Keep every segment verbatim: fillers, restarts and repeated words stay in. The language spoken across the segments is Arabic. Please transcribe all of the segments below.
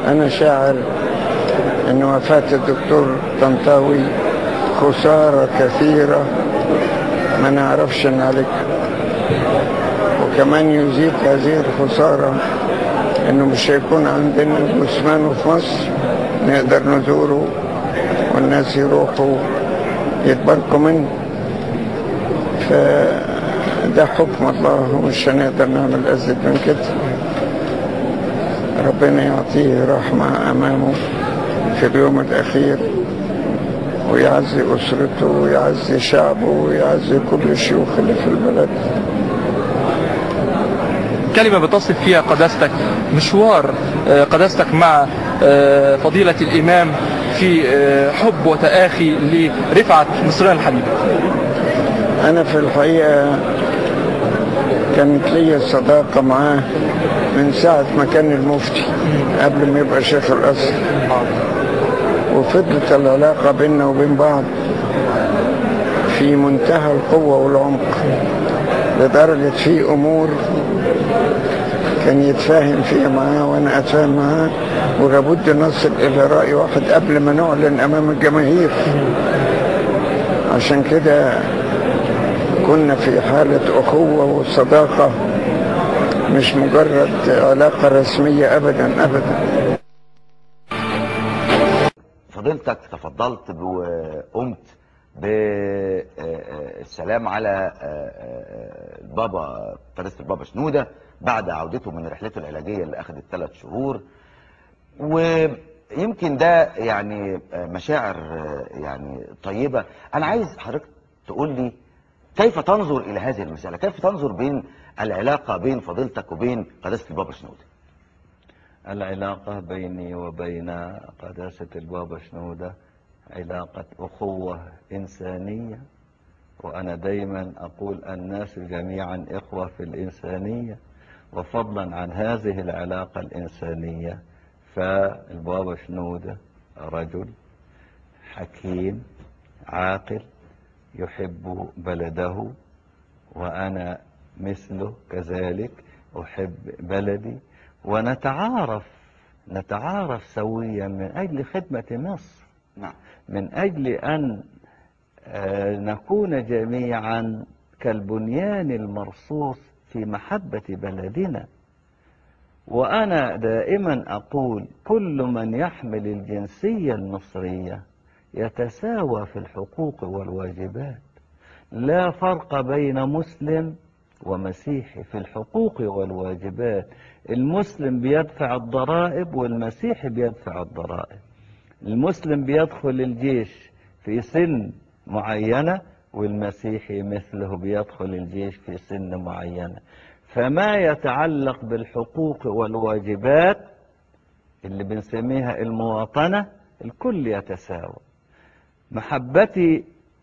أنا شاعر أن وفاة الدكتور طنطاوي خسارة كثيرة ما نعرفش نعالجها، وكمان يزيد هذه الخسارة أنه مش هيكون عندنا جثمانه في مصر نقدر نزوره والناس يروحوا يتباركوا منه. فده حكم الله ومش هنقدر نعمل أزيد من كده. ربنا يعطيه رحمة أمامه في اليوم الأخير، ويعزي أسرته ويعزي شعبه ويعزي كل الشيوخ اللي في البلد. كلمة بتصف فيها قداستك مشوار قداستك مع فضيلة الإمام في حب وتآخي لرفعت مصرنا الحبيبة. أنا في الحقيقة كانت لي صداقة معاه من ساعة ما كان المفتي قبل ما يبقى شيخ الأزهر، وفضلت العلاقة بيننا وبين بعض في منتهى القوة والعمق، لدرجة في أمور كان يتفاهم فيها معاه وأنا أتفاهم معاه، ولابد نصل إلى رأي واحد قبل ما نعلن أمام الجماهير. عشان كده كنا في حالة أخوة وصداقة، مش مجرد علاقة رسمية أبدا أبدا. فضيلتك تفضلت وقمت بالسلام على البابا قداسة البابا شنودة بعد عودته من رحلته العلاجية اللي أخذت ثلاث شهور، ويمكن ده يعني مشاعر يعني طيبة. أنا عايز حضرتك تقول لي كيف تنظر إلى هذه المسألة، كيف تنظر بين العلاقة بين فضيلتك وبين قداسة البابا شنودة؟ العلاقة بيني وبين قداسة البابا شنودة علاقة أخوة إنسانية، وأنا دايما أقول الناس جميعا إخوة في الإنسانية، وفضلا عن هذه العلاقة الإنسانية فالبابا شنودة رجل حكيم عاقل يحب بلده، وأنا مثله كذلك أحب بلدي، ونتعارف نتعارف سويا من أجل خدمة مصر، نعم. من أجل أن نكون جميعا كالبنيان المرصوص في محبة بلدنا. وأنا دائما أقول كل من يحمل الجنسية المصرية يتساوى في الحقوق والواجبات، لا فرق بين مسلم ومسيحي في الحقوق والواجبات. المسلم بيدفع الضرائب والمسيحي بيدفع الضرائب. المسلم بيدخل الجيش في سن معينة والمسيحي مثله بيدخل الجيش في سن معينة. فما يتعلق بالحقوق والواجبات اللي بنسميها المواطنة الكل يتساوى. محبتي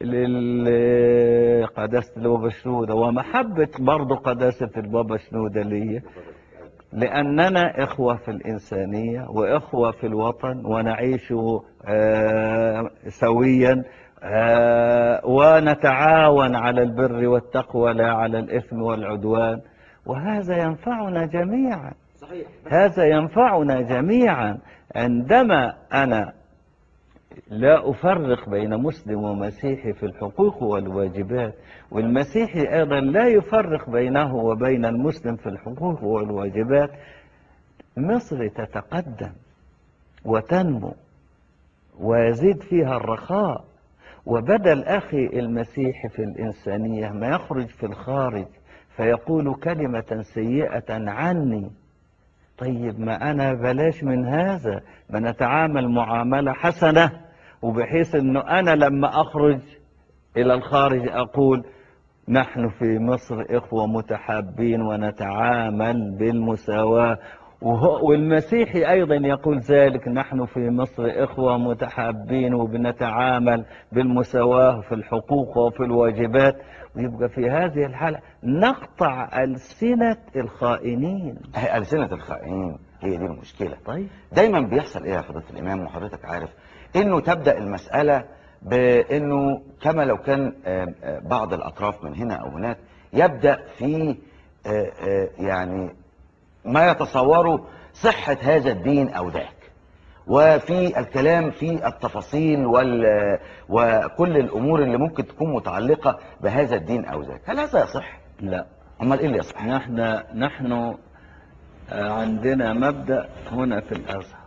لقداسة البابا شنودة ومحبة برضو قداسة البابا شنودة لي، لأننا إخوة في الإنسانية وإخوة في الوطن ونعيش آه سويا آه ونتعاون على البر والتقوى لا على الإثم والعدوان، وهذا ينفعنا جميعا. صحيح. هذا ينفعنا جميعا عندما أنا لا أفرق بين مسلم ومسيحي في الحقوق والواجبات، والمسيحي أيضا لا يفرق بينه وبين المسلم في الحقوق والواجبات. مصر تتقدم وتنمو ويزيد فيها الرخاء، وبدل أخي المسيحي في الإنسانية ما يخرج في الخارج فيقول كلمة سيئة عني. طيب ما أنا بلاش من هذا، ما نتعامل معاملة حسنة، وبحيث أنه أنا لما أخرج إلى الخارج أقول نحن في مصر إخوة متحابين ونتعامل بالمساواة، والمسيحي أيضا يقول ذلك، نحن في مصر إخوة متحابين وبنتعامل بالمساواة في الحقوق وفي الواجبات. ويبقى في هذه الحالة نقطع ألسنة الخائنين. ألسنة الخائنين هي دي المشكلة. طيب دايما بيحصل إيه يا حضرة الإمام وحضرتك عارف إنه تبدأ المسألة بإنه كما لو كان بعض الأطراف من هنا أو هناك يبدأ في يعني ما يتصوره صحة هذا الدين أو ذاك. وفي الكلام في التفاصيل وال... وكل الأمور اللي ممكن تكون متعلقة بهذا الدين أو ذاك. هل هذا يصح؟ لا. أمال إيه اللي يصح؟ نحن نحن عندنا مبدأ هنا في الأزهر،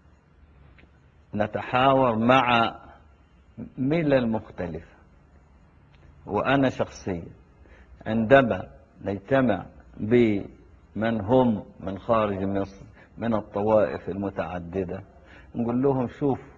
نتحاور مع ملل مختلفة، وأنا شخصيا عندما نجتمع بمن هم من خارج مصر من الطوائف المتعددة نقول لهم شوف،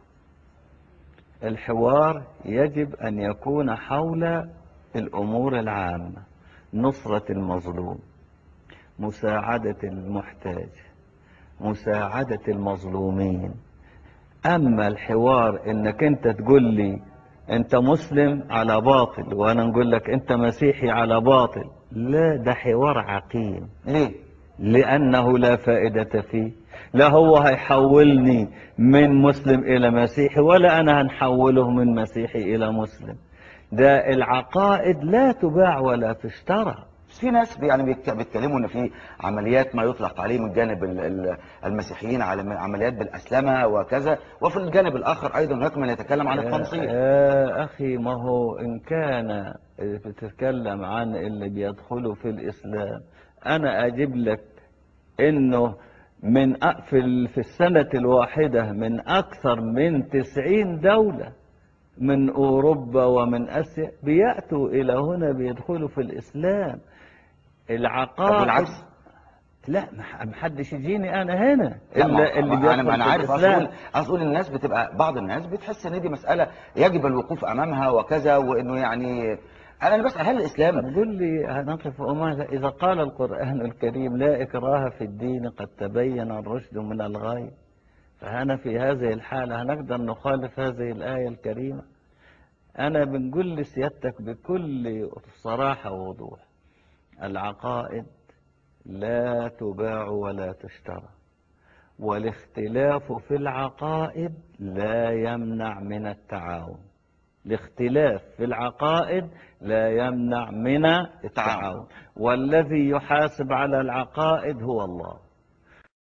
الحوار يجب أن يكون حول الأمور العامة، نصرة المظلوم، مساعدة المحتاج، مساعدة المظلومين. أما الحوار إنك أنت تقول لي أنت مسلم على باطل وأنا نقول لك أنت مسيحي على باطل، لا، ده حوار عقيم. ليه؟ لأنه لا فائدة فيه. لا هو هيحولني من مسلم إلى مسيحي ولا أنا هنحوله من مسيحي إلى مسلم. ده العقائد لا تباع ولا تشترى. بس في ناس يعني بيتك- بيتكلموا ان في عمليات ما يطلق عليه من جانب ال- ال- المسيحيين على عمليات بالاسلمه وكذا، وفي الجانب الاخر ايضا هناك من يتكلم عن التنصير. يا أخي، ما هو إن كان بتتكلم عن اللي بيدخلوا في الإسلام، أنا أجيب لك إنه من أ- في ال- في السنة الواحدة من أكثر من تسعين دولة من أوروبا ومن آسيا بيأتوا إلى هنا بيدخلوا في الإسلام. طب العقائد بالعكس؟ لا، ما ما حدش يجيني أنا هنا لا، ما- إلا اللي ما- انا بيدخل انا في عارف. الإسلام. اقول اقول الناس بتبقى، بعض الناس بتحس ان دي مساله يجب الوقوف امامها وكذا، وانه يعني انا بسال هل الاسلام قل لي هنقف أمامها إذا قال القرآن الكريم لا إكراه في الدين قد تبين الرشد من الغي، فأنا في هذه الحالة هنقدر نخالف هذه الآية الكريمة؟ أنا بنقول لسيادتك بكل صراحة ووضوح، العقائد لا تباع ولا تشترى، والاختلاف في العقائد لا يمنع من التعاون. الاختلاف في العقائد لا يمنع من التعاون، والذي يحاسب على العقائد هو الله.